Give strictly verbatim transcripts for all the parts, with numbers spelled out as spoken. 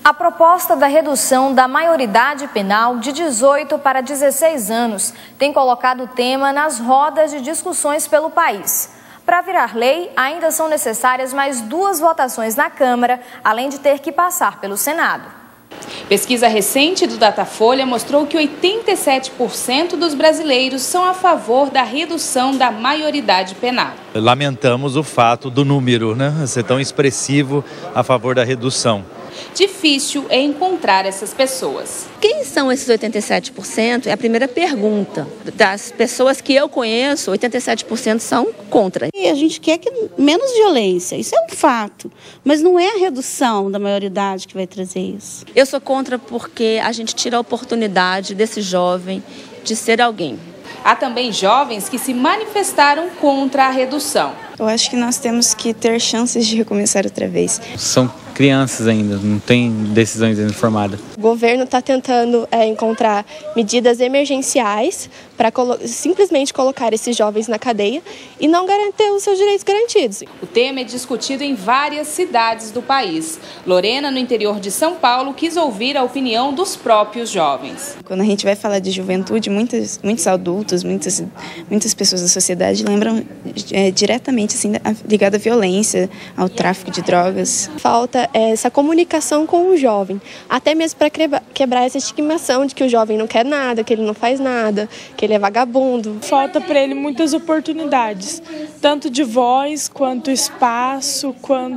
A proposta da redução da maioridade penal de dezoito para dezesseis anos tem colocado o tema nas rodas de discussões pelo país. Para virar lei, ainda são necessárias mais duas votações na Câmara, além de ter que passar pelo Senado. Pesquisa recente do Datafolha mostrou que oitenta e sete por cento dos brasileiros são a favor da redução da maioridade penal. Lamentamos o fato do número, né, ser tão expressivo a favor da redução. Difícil é encontrar essas pessoas. Quem são esses oitenta e sete por cento? É a primeira pergunta. Das pessoas que eu conheço, oitenta e sete por cento são contra. E a gente quer que menos violência, isso é um fato, mas não é a redução da maioridade que vai trazer isso. Eu sou contra porque a gente tira a oportunidade desse jovem de ser alguém. Há também jovens que se manifestaram contra a redução. Eu acho que nós temos que ter chances de recomeçar outra vez. São crianças ainda, não tem decisões ainda formadas. O governo está tentando é, encontrar medidas emergenciais para colo- simplesmente colocar esses jovens na cadeia e não garantir os seus direitos garantidos. O tema é discutido em várias cidades do país. Lorena, no interior de São Paulo, quis ouvir a opinião dos próprios jovens. Quando a gente vai falar de juventude, muitos, muitos adultos, muitas, muitas pessoas da sociedade lembram é, diretamente assim, ligado à violência, ao tráfico de drogas. Falta essa comunicação com o jovem, até mesmo para quebrar essa estigmação de que o jovem não quer nada, que ele não faz nada, que ele é vagabundo. Falta para ele muitas oportunidades, tanto de voz, quanto espaço,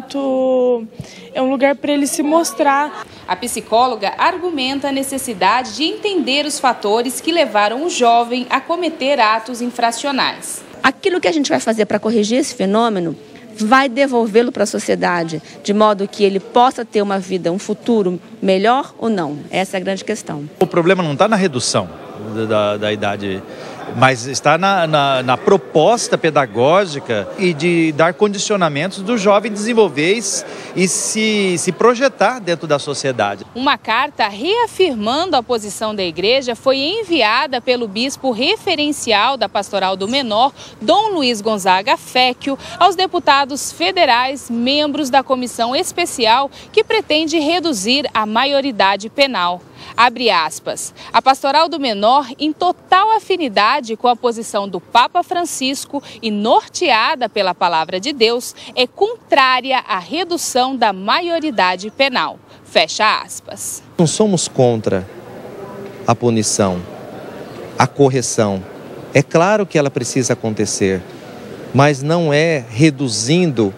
quanto é um lugar para ele se mostrar. A psicóloga argumenta a necessidade de entender os fatores que levaram o jovem a cometer atos infracionais. Aquilo que a gente vai fazer para corrigir esse fenômeno vai devolvê-lo para a sociedade, de modo que ele possa ter uma vida, um futuro melhor ou não. Essa é a grande questão. O problema não está na redução da, da idade, mas está na, na, na proposta pedagógica e de dar condicionamentos do jovem desenvolver e se, se projetar dentro da sociedade. Uma carta reafirmando a posição da igreja foi enviada pelo bispo referencial da Pastoral do Menor, Dom Luiz Gonzaga Féquio, aos deputados federais, membros da comissão especial que pretende reduzir a maioridade penal. Abre aspas, a Pastoral do Menor, em total afinidade com a posição do Papa Francisco e norteada pela Palavra de Deus, é contrária à redução da maioridade penal. Fecha aspas. Não somos contra a punição, a correção. É claro que ela precisa acontecer, mas não é reduzindo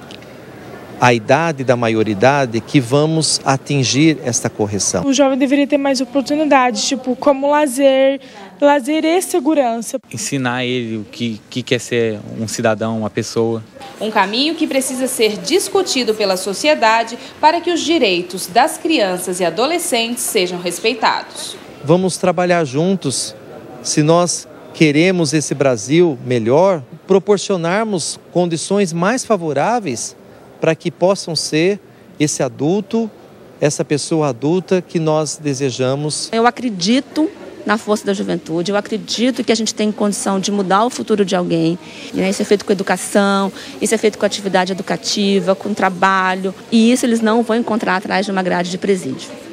a idade da maioridade que vamos atingir esta correção. O jovem deveria ter mais oportunidades, tipo, como lazer, lazer e segurança. Ensinar ele o que, que quer ser um cidadão, uma pessoa. Um caminho que precisa ser discutido pela sociedade para que os direitos das crianças e adolescentes sejam respeitados. Vamos trabalhar juntos, se nós queremos esse Brasil melhor, proporcionarmos condições mais favoráveis para que possam ser esse adulto, essa pessoa adulta que nós desejamos. Eu acredito na força da juventude, eu acredito que a gente tem condição de mudar o futuro de alguém. Isso é feito com educação, isso é feito com atividade educativa, com trabalho, e isso eles não vão encontrar atrás de uma grade de presídio.